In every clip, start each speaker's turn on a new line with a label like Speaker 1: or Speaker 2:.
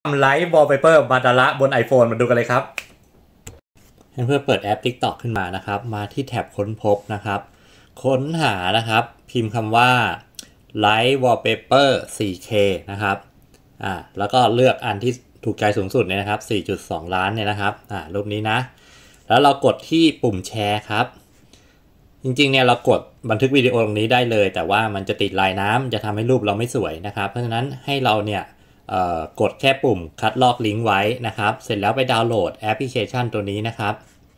Speaker 1: ไลฟ์วอลเปเปอร์มาดาระบน iPhone มาดูกันเลยครับเพื่อเปิดแอป TikTok ขึ้นมานะครับมาที่แท็บค้นพบนะครับค้นหานะครับพิมพ์คำว่า Light Wallpaper 4K นะครับแล้วก็เลือกอันที่ถูกใจสูงสุดเนี่ยนะครับ 4.2 ล้านเนี่ยนะครับรูปนี้นะแล้วเรากดที่ปุ่มแชร์ครับจริงๆเนี่ยเรากดบันทึกวิดีโอตรงนี้ได้เลยแต่ว่ามันจะติดลายน้ำจะทำให้รูปเราไม่สวยนะครับเพราะฉะนั้นให้เราเนี่ยกดแค่ปุ่มคัดลอกลิงก์ไว้นะครับเสร็จแล้วไปดาวน์โหลดแอปพลิเคชันตัวนี้นะครับ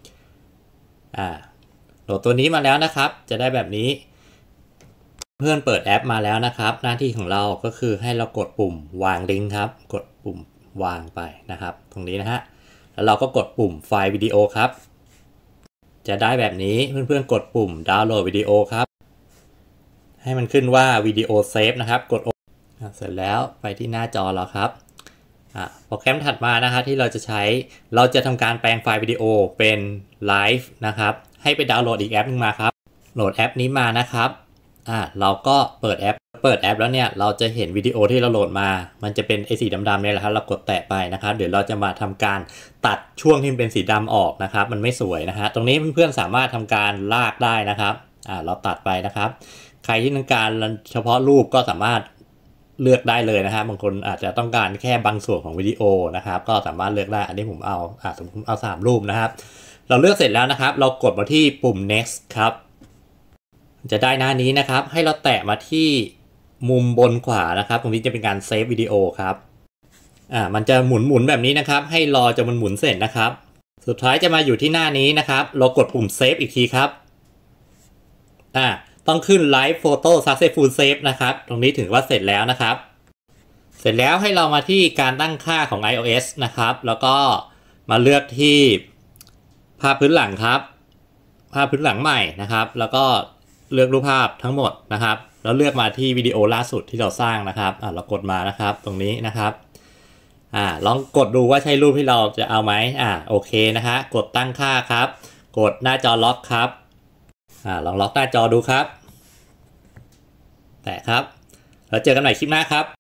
Speaker 1: โหลดตัวนี้มาแล้วนะครับจะได้แบบนี้เพื่อนเปิดแอปมาแล้วนะครับหน้าที่ของเราก็คือให้เรากดปุ่มวางลิงก์ครับกดปุ่มวางไปนะครับตรงนี้นะฮะแล้วเราก็กดปุ่มไฟล์วิดีโอครับจะได้แบบนี้เพื่อนๆกดปุ่มดาวน์โหลดวิดีโอครับให้มันขึ้นว่าวิดีโอเซฟนะครับกดเสร็จแล้วไปที่หน้าจอเราครับโปรแกรมถัดมานะครับที่เราจะใช้เราจะทำการแปลงไฟล์วิดีโอเป็นไลฟ์นะครับให้ไปดาวน์โหลดอีกแอปนึงมาครับโหลดแอปนี้มานะครับเราก็เปิดแอปแล้วเนี่ยเราจะเห็นวิดีโอที่เราโหลดมามันจะเป็นไอ้สีดำๆเนี่ยแหละครับเรากดแตะไปนะครับเดี๋ยวเราจะมาทำการตัดช่วงที่เป็นสีดำออกนะครับมันไม่สวยนะฮะตรงนี้เพื่อนๆสามารถทำการลากได้นะครับเราตัดไปนะครับใครที่ต้องการเฉพาะรูปก็สามารถเลือกได้เลยนะครับบางคนอาจจะต้องการแค่บางส่วนของวิดีโอนะครับก็สามารถเลือกได้อันนี้ผมเอาสมมติผมเอา3รูปนะครับเราเลือกเสร็จแล้วนะครับเรากดมาที่ปุ่ม next ครับจะได้หน้านี้นะครับให้เราแตะมาที่มุมบนขวานะครับตรงนี้จะเป็นการเซฟวิดีโอครับมันจะหมุนแบบนี้นะครับให้รอจนมันหมุนเสร็จนะครับสุดท้ายจะมาอยู่ที่หน้านี้นะครับเรากดปุ่มเซฟอีกทีครับต้องขึ้น Live Photo Successful Save นะครับตรงนี้ถึงว่าเสร็จแล้วนะครับเสร็จแล้วให้เรามาที่การตั้งค่าของ iOS นะครับแล้วก็มาเลือกที่ภาพพื้นหลังครับภาพพื้นหลังใหม่นะครับแล้วก็เลือกรูปภาพทั้งหมดนะครับแล้วเลือกมาที่วิดีโอล่าสุดที่เราสร้างนะครับเรากดมานะครับตรงนี้นะครับลองกดดูว่าใช่รูปที่เราจะเอาไหมโอเคนะฮะกดตั้งค่าครับกดหน้าจอล็อกครับลองล็อกหน้าจอดูครับแตะครับแล้วเจอกันใหม่คลิปหน้าครับ